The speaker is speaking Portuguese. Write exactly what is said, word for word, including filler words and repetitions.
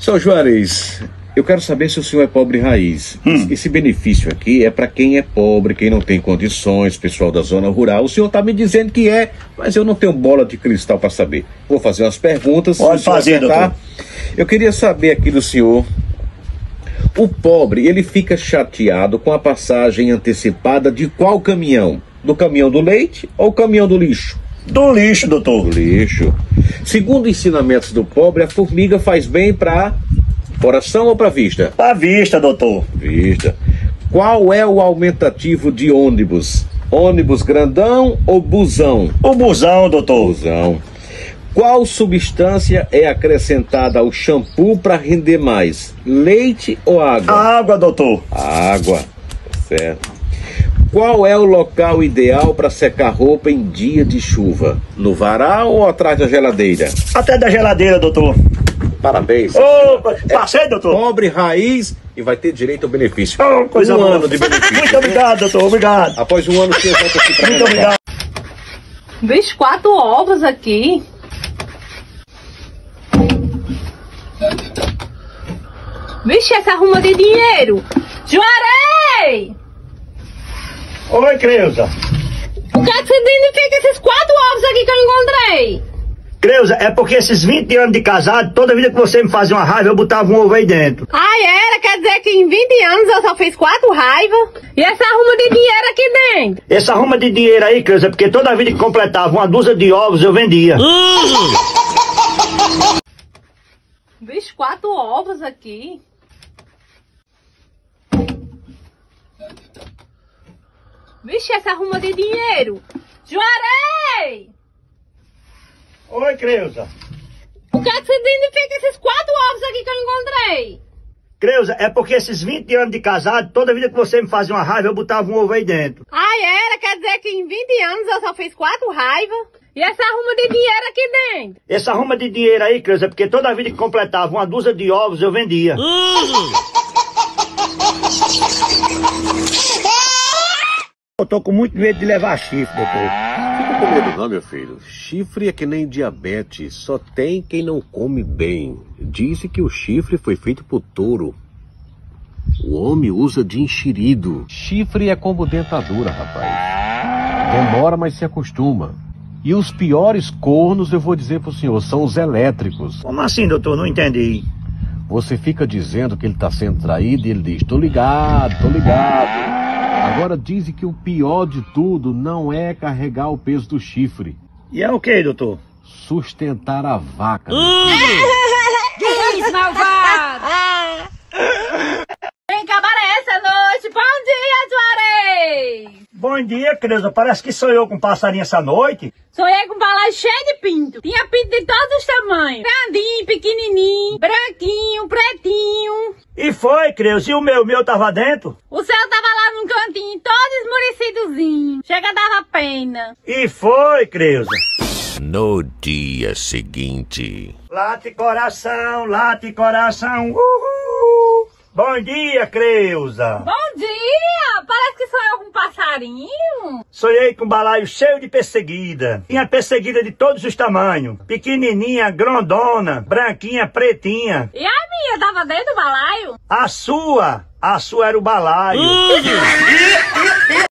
Seu Juarez, eu quero saber se o senhor é pobre raiz. Hum. Esse benefício aqui é para quem é pobre, quem não tem condições, pessoal da zona rural. O senhor está me dizendo que é, mas eu não tenho bola de cristal para saber. Vou fazer umas perguntas. Pode fazer, doutor. Eu queria saber aqui do senhor, o pobre, ele fica chateado com a passagem antecipada de qual caminhão? Do caminhão do leite ou caminhão do lixo? Do lixo, doutor. Do lixo. Segundo ensinamentos do pobre, a formiga faz bem para coração ou para vista? Pra vista, doutor. Vista. Qual é o aumentativo de ônibus? Ônibus grandão ou busão? O busão, doutor. Busão. Qual substância é acrescentada ao shampoo para render mais? Leite ou água? Água, doutor. Água. Certo. Qual é o local ideal para secar roupa em dia de chuva? No varal ou atrás da geladeira? Até da geladeira, doutor. Parabéns. Ô, passei, doutor. Pobre raiz e vai ter direito ao benefício. Oh, coisa um boa. ano de benefício. Muito obrigado, doutor. Obrigado. Após um ano, você volta aqui para Muito obrigado. Vixe, quatro ovos aqui. Vixe, essa arruma de dinheiro. Juarez! Oi, Creuza. O que é que significa esses quatro ovos aqui que eu encontrei? Creuza, é porque esses vinte anos de casado, toda vida que você me fazia uma raiva, eu botava um ovo aí dentro. Ai, era? Quer dizer que em vinte anos eu só fiz quatro raivas? E essa arruma de dinheiro aqui dentro? Essa arruma de dinheiro aí, Creuza, é porque toda vida que completava uma dúzia de ovos, eu vendia. Vixe, quatro ovos aqui. Vixe, essa arruma de dinheiro. Juarez! Oi, Creuza. O que é que significa esses quatro ovos aqui que eu encontrei? Creuza, é porque esses vinte anos de casado, toda vida que você me fazia uma raiva, eu botava um ovo aí dentro. Ai, era? Quer dizer que em vinte anos eu só fiz quatro raivas? E essa arruma de dinheiro aqui dentro? Essa arruma de dinheiro aí, Creuza, é porque toda vida que completava uma dúzia de ovos, eu vendia. Eu tô com muito medo de levar chifre, doutor. Fica com medo não, meu filho. Chifre é que nem diabetes, só tem quem não come bem. Disse que o chifre foi feito por touro. O homem usa de enxerido. Chifre é como dentadura, rapaz. Demora, mas se acostuma. E os piores cornos, eu vou dizer pro senhor, são os elétricos. Como assim, doutor? Não entendi. Você fica dizendo que ele tá sendo traído e ele diz, tô ligado, tô ligado. Agora dizem que o pior de tudo não é carregar o peso do chifre. E é o que, doutor? Sustentar a vaca. Que isso, malvado? Vem acabar essa noite. Bom dia, Juarez! Bom dia, Creuza. Parece que sou eu com passarinho essa noite. Sonhei com um balaio cheio de pinto. Tinha pinto de todos os tamanhos. Grandinho, pequenininho, branquinho, pretinho. E foi, Creuza. E o meu, meu tava dentro? O céu tava lá num cantinho, todo esmurecidozinho. Chega, dava pena. E foi, Creuza. No dia seguinte. Late coração, late coração. Uhul. Bom dia, Creuza. Bom dia! Parece que sou eu com um passarinho. Sonhei com um balaio cheio de perseguida. Tinha perseguida de todos os tamanhos. Pequenininha, grandona, branquinha, pretinha. E a minha tava dentro do balaio? A sua, a sua era o balaio.